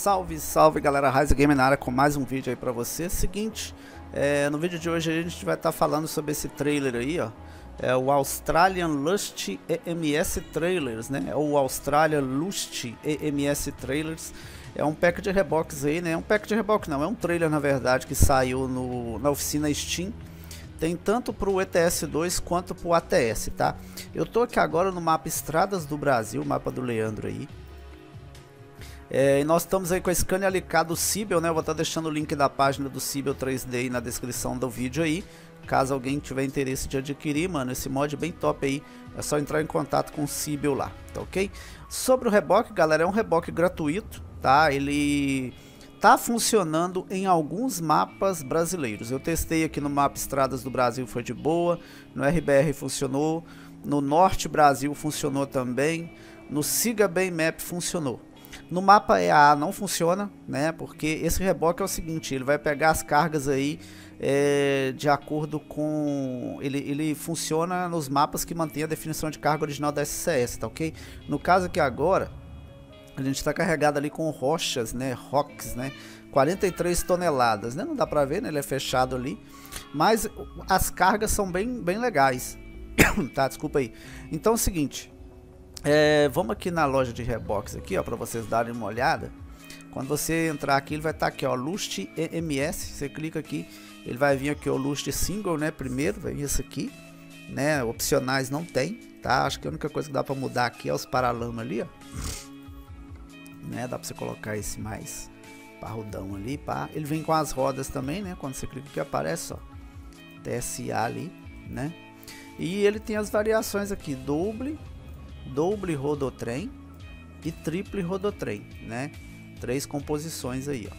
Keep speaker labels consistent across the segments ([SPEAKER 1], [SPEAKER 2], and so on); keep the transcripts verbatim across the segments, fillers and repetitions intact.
[SPEAKER 1] Salve, salve galera, Rise Game na área com mais um vídeo aí pra você. Seguinte, é, no vídeo de hoje a gente vai estar tá falando sobre esse trailer aí, ó. É o Australian Lust E M S Trailers, né? É o Australian Lust E M S Trailers. É um pack de reboques aí, né? É um pack de reboque não, é um trailer na verdade que saiu no, na oficina Steam. Tem tanto para o E T S dois quanto para o A T S, tá? Eu tô aqui agora no mapa Estradas do Brasil, mapa do Leandro aí. É, e nós estamos aí com a Scania L K do Cibel, né? Eu vou estar deixando o link da página do Cibel três D aí na descrição do vídeo aí. Caso alguém tiver interesse de adquirir, mano, esse mod é bem top aí. É só entrar em contato com o Cibel lá, tá ok? Sobre o reboque, galera, é um reboque gratuito, tá? Ele tá funcionando em alguns mapas brasileiros. Eu testei aqui no mapa Estradas do Brasil, foi de boa. No R B R funcionou. No Norte Brasil funcionou também. No Siga Bem Map funcionou. No mapa E A A não funciona, né? Porque esse reboque é o seguinte, ele vai pegar as cargas aí é, de acordo com... Ele, ele funciona nos mapas que mantém a definição de carga original da S C S, tá ok? No caso aqui agora, a gente está carregado ali com rochas, né? Rocks, né? quarenta e três toneladas, né? Não dá pra ver, né? Ele é fechado ali. Mas as cargas são bem, bem legais. Tá, desculpa aí. Então é o seguinte... É, vamos aqui na loja de reboques aqui, ó, para vocês darem uma olhada. Quando você entrar aqui, ele vai estar tá aqui, ó, Lust E M S. Você clica aqui, ele vai vir aqui o Lust Single, né? Primeiro, vai vir isso aqui, né? Opcionais não tem, tá? Acho que a única coisa que dá para mudar aqui é os paralamas ali, ó. Né? Dá para você colocar esse mais parrudão ali, pá. Ele vem com as rodas também, né? Quando você clica aqui aparece, ó, T S A ali, né? E ele tem as variações aqui, doble, doble rodotrem e triple rodotrem, né? Três composições aí, ó.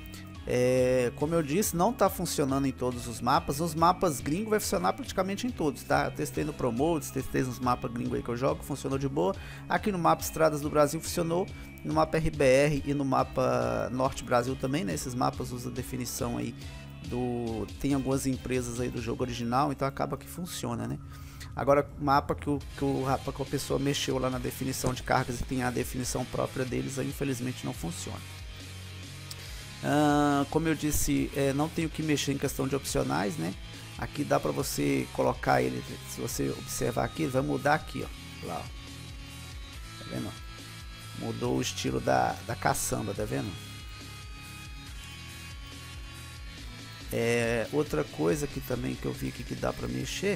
[SPEAKER 1] É, como eu disse, não tá funcionando em todos os mapas. Os mapas gringos vai funcionar praticamente em todos, tá? Eu testei no Promotes, testei nos mapas gringos aí que eu jogo, funcionou de boa. Aqui no mapa Estradas do Brasil funcionou, no mapa R B R e no mapa Norte Brasil também, né? Esses mapas usam a definição aí do... Tem algumas empresas aí do jogo original, então acaba que funciona, né? Agora, mapa que o, que o rapaz, que a pessoa mexeu lá na definição de cargas e tem a definição própria deles, aí infelizmente não funciona. Ah, como eu disse, é, não tenho que mexer em questão de opcionais, né? Aqui dá para você colocar ele, se você observar aqui, ele vai mudar aqui, ó. Lá, ó. Tá vendo? Mudou o estilo da, da caçamba, tá vendo? É, outra coisa que também que eu vi aqui que dá para mexer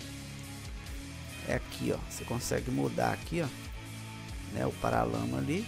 [SPEAKER 1] é aqui, ó, você consegue mudar aqui, ó, né, o paralama ali.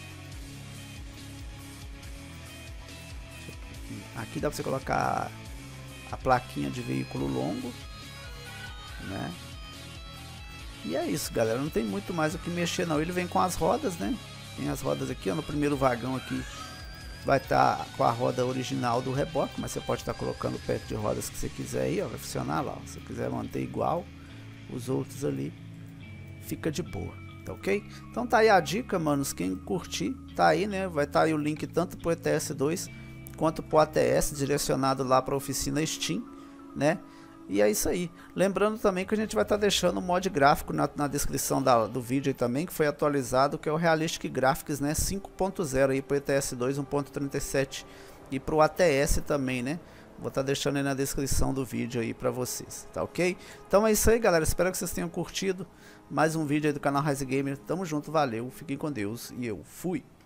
[SPEAKER 1] Aqui dá pra você colocar a plaquinha de veículo longo, né? E é isso, galera, não tem muito mais o que mexer não. Ele vem com as rodas, né? Tem as rodas aqui, ó, no primeiro vagão aqui vai estar tá com a roda original do reboque, mas você pode estar tá colocando o pack de rodas que você quiser aí, ó, vai funcionar lá, ó. Se você quiser manter igual os outros ali, fica de boa, tá ok? Então tá aí a dica, manos, quem curtir, tá aí, né? Vai estar tá aí o link tanto pro E T S dois quanto pro A T S, direcionado lá para a oficina Steam, né? E é isso aí. Lembrando também que a gente vai estar tá deixando o mod gráfico na, na descrição da, do vídeo aí também, que foi atualizado, que é o Realistic Graphics, né? cinco ponto zero aí pro E T S dois um ponto trinta e sete e pro A T S também, né? Vou estar tá deixando aí na descrição do vídeo aí pra vocês, tá ok? Então é isso aí, galera, espero que vocês tenham curtido mais um vídeo aí do canal Rise Gamer. Tamo junto, valeu, fiquem com Deus e eu fui!